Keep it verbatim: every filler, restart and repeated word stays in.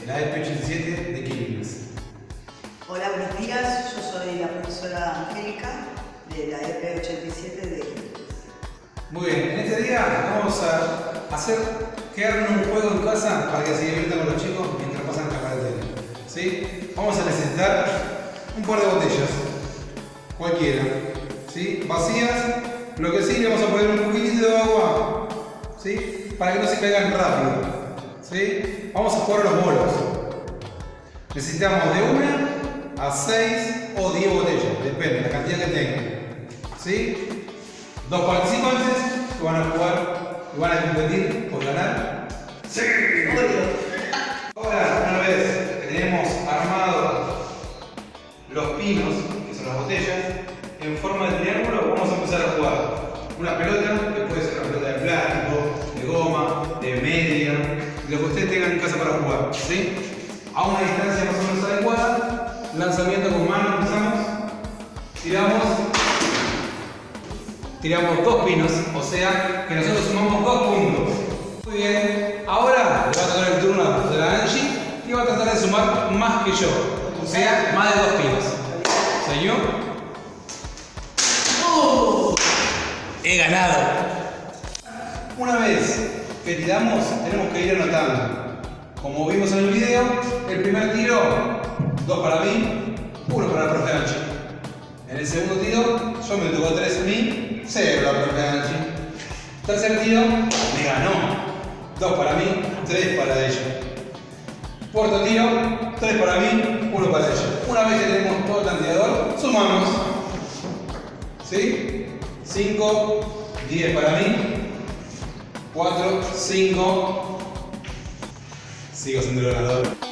la E P ochenta y siete de Quilmes. Hola, buenos días. Yo soy la profesora Angélica de la E P ochenta y siete de Quilmes. Muy bien, en este día vamos a hacer quedarnos un juego en casa para que se diviertan con los chicos mientras pasan la cuarentena. ¿Sí? Vamos a necesitar un par de botellas, cualquiera, ¿sí? Vacías. Lo que sí, le vamos a poner un poquitito de agua, ¿sí? Para que no se caigan rápido, ¿sí? Vamos a jugar a los bolos. Necesitamos de una a seis o diez botellas, depende de la cantidad que tengan, ¿sí? Dos participantes que van a jugar y van a competir por ganar. ¡Sí! Ahora, una vez que tenemos armados los pinos, que son las botellas, en forma de triángulo, vamos a empezar a jugar una pelota, que puede ser una pelota de plástico, de goma, de media, lo que ustedes tengan en casa para jugar, ¿sí? A una distancia más o menos adecuada, lanzamiento con mano, empezamos, tiramos, tiramos dos pinos, o sea que nosotros sumamos dos puntos. Muy bien, ahora le va a tocar el turno a la Angie y va a tratar de sumar más que yo, o sea, más de dos pinos. ¿Señor? He ganado. Una vez que tiramos, tenemos que ir anotando. Como vimos en el video, el primer tiro, dos para mí, uno para la profe Angie. En el segundo tiro, yo me tocó tres a mí, cero la profe Angie. Tercer tiro, me ganó. Dos para mí, tres para ella. Cuarto tiro, tres para mí, uno para ella. Una vez que tenemos todo el tanteador, sumamos. ¿Sí? cinco, diez para mí, cuatro, cinco, sigo siendo el ganador.